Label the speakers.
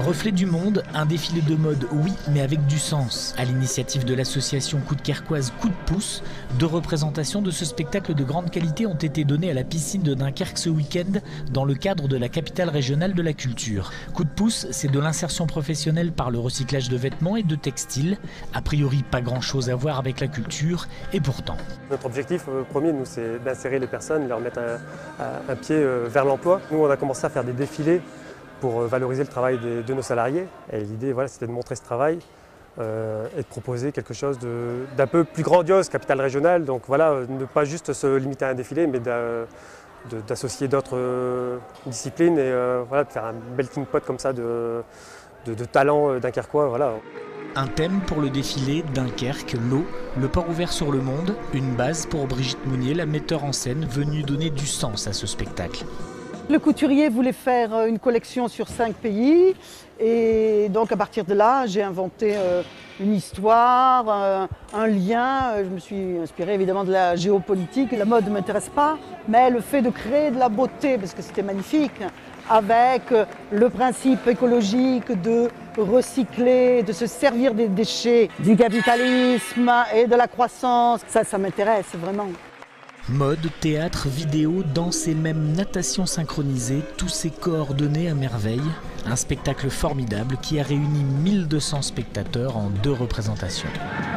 Speaker 1: Reflet du monde, un défilé de mode, oui, mais avec du sens. À l'initiative de l'association Coudekerquoise Coup de Pouce, 2 représentations de ce spectacle de grande qualité ont été données à la piscine de Dunkerque ce week-end dans le cadre de la capitale régionale de la culture. Coup de pouce, c'est de l'insertion professionnelle par le recyclage de vêtements et de textiles. A priori, pas grand-chose à voir avec la culture, et pourtant.
Speaker 2: Notre objectif premier, nous, c'est d'insérer les personnes, leur mettre un pied vers l'emploi. Nous, on a commencé à faire des défilés pour valoriser le travail de nos salariés. Et l'idée, voilà, c'était de montrer ce travail et de proposer quelque chose d'un peu plus grandiose, capitale régionale. Donc voilà, ne pas juste se limiter à un défilé, mais d'associer d'autres disciplines et voilà, de faire un melting pot comme ça de talents dunkerquois. Voilà.
Speaker 1: Un thème pour le défilé, Dunkerque, l'eau, le port ouvert sur le monde, une base pour Brigitte Mounier, la metteur en scène, venue donner du sens à ce spectacle.
Speaker 3: Le couturier voulait faire une collection sur 5 pays et donc à partir de là, j'ai inventé une histoire, un lien. Je me suis inspirée évidemment de la géopolitique. La mode ne m'intéresse pas, mais le fait de créer de la beauté, parce que c'était magnifique, avec le principe écologique de recycler, de se servir des déchets, du capitalisme et de la croissance, ça m'intéresse vraiment.
Speaker 1: Mode, théâtre, vidéo, danse et même natation synchronisée, tous ces coordonnés à merveille. Un spectacle formidable qui a réuni 1200 spectateurs en 2 représentations.